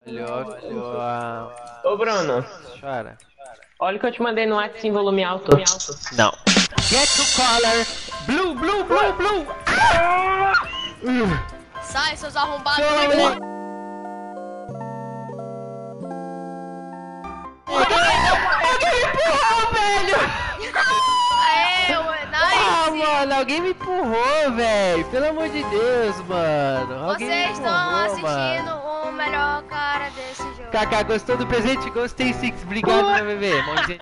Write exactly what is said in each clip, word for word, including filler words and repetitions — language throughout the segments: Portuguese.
Olha, Ô Bruno, chora. olha o que eu te mandei no WhatsApp em volume alto. Não. Get to color. Blue, blue, blue, blue. Ah! Sai, seus arrombados. Não, Vem, moleque. pô. Alguém me empurrou, velho. Aê, ué, Ah, nice. mano, alguém me empurrou, velho. Pelo amor de Deus, mano. Alguém me Vocês estão empurrou, assistindo mano. o melhor cara desse jogo. Kaká, gostou do presente? Gostei, Six. Obrigado, meu bebê. Mãozinha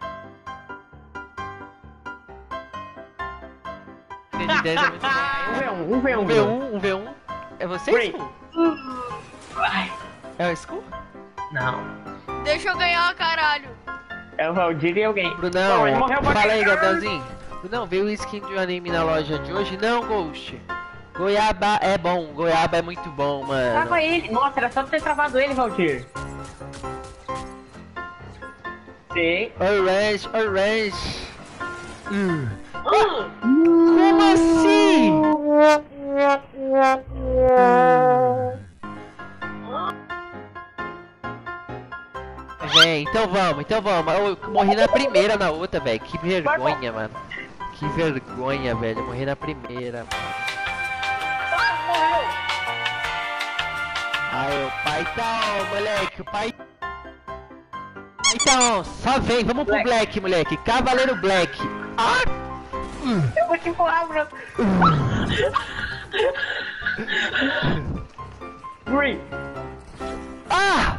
de dez é muito bom. Um v um, Um um v um. v um, um v um. É você, Free. Skull? É o Skull? Não. Deixa eu ganhar, caralho. É o Valdir e alguém. Brunão, Bom, ele morreu pra fala aí, cá. Gabrielzinho. Brunão, veio o skin de um anime na loja de hoje? Não, Ghost. Goiaba é bom, goiaba é muito bom, mano. Trava ele. Nossa, era só ter travado ele, Valdir. Sim. Orange, orange. Hum. Ah! Como assim? Vem, então vamos, então vamos. Eu morri na primeira na outra, velho. Que vergonha, mano. Que vergonha, velho. Eu morri na primeira, mano. Aí, o pai tá on, moleque. O pai. Então, só vem, vamos pro Black. Black, moleque. Cavaleiro Black. Ah! Eu vou te empurrar, Bruno. Green. Ah!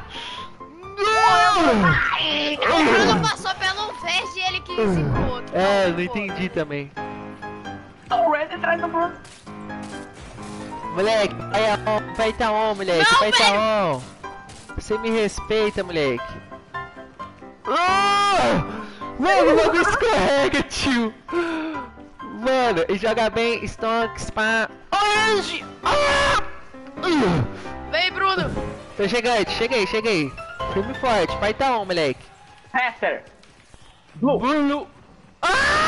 O Bruno passou pelo verde e ele quis ir pro outro. É, não entendi também. O Red atrás do Bruno. Moleque, pai é on, pai tá on, moleque, Não, pai tá velho. on. Você me respeita, moleque. Ah! Mano, o bagulho escorrega, tio. Mano, e joga bem, Stonks, pá. Orange! Ah! Vem, Bruno. Tô chegando, cheguei, cheguei. Firme e forte, pai tá on, moleque. Faster. Blue. Blue. Ah!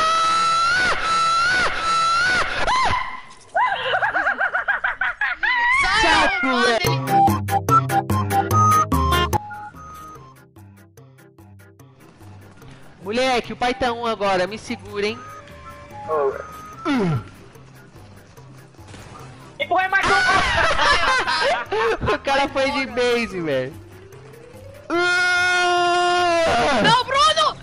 Sai, Saco, arrombado. velho. Ele... Moleque, o pai tá on agora, me segura, hein. Empurrei mais um. O cara foi de base, velho. Não, Bruno.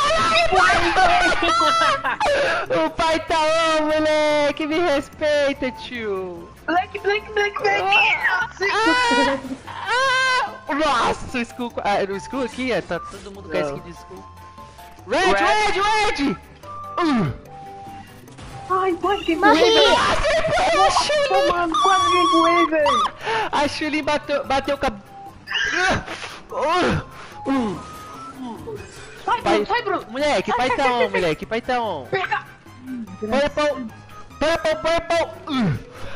O pai tá on, moleque, me respeita, tio. Black, black, black, black. Ah, ah, nossa, o Skull. Ah, o Skull aqui, é, tá todo mundo com a skin de Skull. Red, red, red! Uh. Ai, quase que Mas- empurrei, velho. Nossa, ele empurrou a Chuli! Nossa, mano, quase que empurrei, velho. A Chuli bateu, bateu com a... Uh, uh. Sai, Pai... Bruno, sai, Bruno. Moleque, pai tá on, moleque, pai tá on. Pega. Purple, purple, purple. Uh.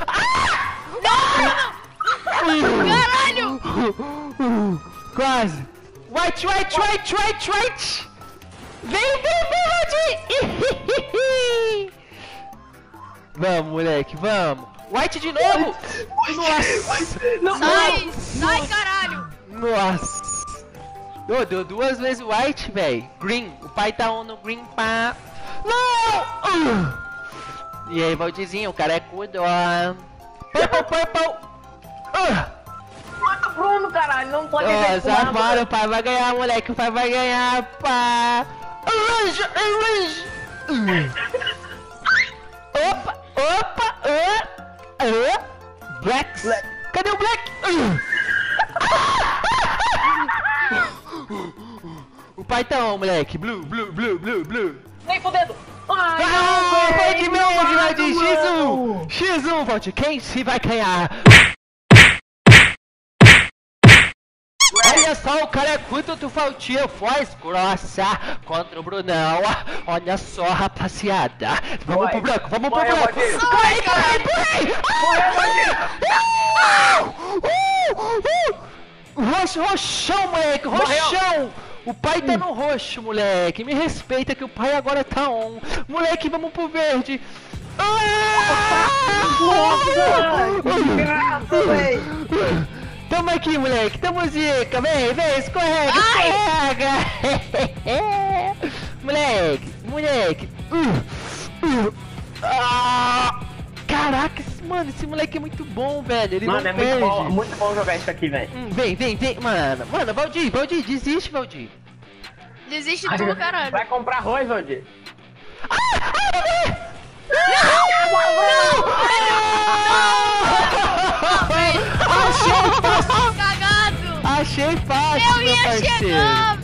Caralho. Uh, quase. White, white, white, white, white. Vem, vem, vem, White. Vamos, moleque, vamos. White de novo. Nossa. Não, Sai, sai, caralho. Nossa. Ô, deu duas vezes white, velho. Green. O pai tá on no green, pá. Não. Uh. E aí, Valdizinho, o cara é cudo, ó. Purple, purple. Uh. mata o Bruno, caralho. Não pode Ó, ver Zafara, o pai vai ganhar, moleque. O pai vai ganhar, pá. Orange, orange. Uh. Opa, opa, uh. Uh. Blacks. Black. Cadê o Black? Uh. O pai tá on, moleque. Blue, blue, blue, blue, blue. Nem fodendo. Ai, Ah, não, foi de velho, base, vai de mano. X um! X um, volte. Quem se vai ganhar? Olha só, o cara é curto do Faltinho, voz grossa contra o Brunão. Olha só, rapaziada. Vamos Vai. pro branco, vamos pro Vai, branco. Valdir. Corre, corre, corre! Roxo, roxão, moleque, roxão! O pai tá no roxo, moleque. Me respeita que o pai agora tá on. Moleque, vamos pro verde. Nossa, que graça, velho. Toma aqui, moleque. Toma zica. Vem, vem. Escorrega, escorrega. Moleque, moleque. Uh, uh. Ah, caraca, esse, mano, esse moleque é muito bom, velho. Ele Mano, não é muito perde. bom, muito bom jogar isso aqui, velho. Hum, vem, vem, vem. Mano, mano, Valdir, Valdir, desiste, Valdir. Desiste tu, caralho. Vai comprar arroz, Valdir. Achei fácil, Cagado! achei fácil, Eu meu ia parceiro. chegar,